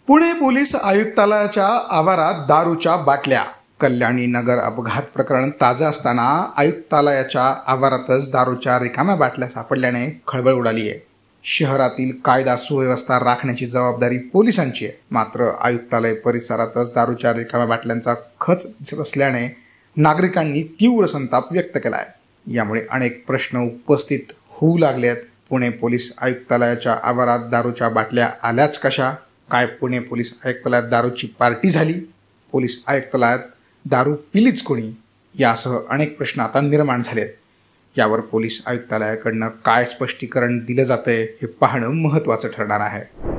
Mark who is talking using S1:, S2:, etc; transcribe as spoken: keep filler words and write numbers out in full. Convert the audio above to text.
S1: Pune police आयुक्तालयाच्या आवारात दारूच्या बाटल्या. कल्याणी नगर अपघात प्रकरण ताजं असताना आयुक्तालयाच्या आवारातच दारूच्या रिकाम्या बाटल्या सापडल्याने खळबळ उडाली आहे. शहरातील कायदा सुव्यवस्था राखण्याची जबाबदारी पोलिसांची आहे, मात्र आयुक्तालय परिसरातच दारूच्या रिकाम्या बाटल्यांचा खच दिसत असल्याने नागरिकांनी तीव्र संताप व्यक्त केला आहे. यामुळे अनेक प्रश्न उपस्थित होऊ लागले आहेत. पुणे पोलीस आयुक्तालयाच्या आवारात दारूच्या बाटल्या आल्याच कशा? काय पुणे पोलीस आयुक्तालयात दारूची पार्टी झाली? पोलीस आयुक्तालयात दारू पिलीच कोणी? यासह अनेक प्रश्न आता निर्माण झाले आहेत. यावर पोलीस आयुक्तालयाकडनं काय स्पष्टीकरण दिलं जातंय हे पाहणं महत्त्वाचं ठरणार आहे.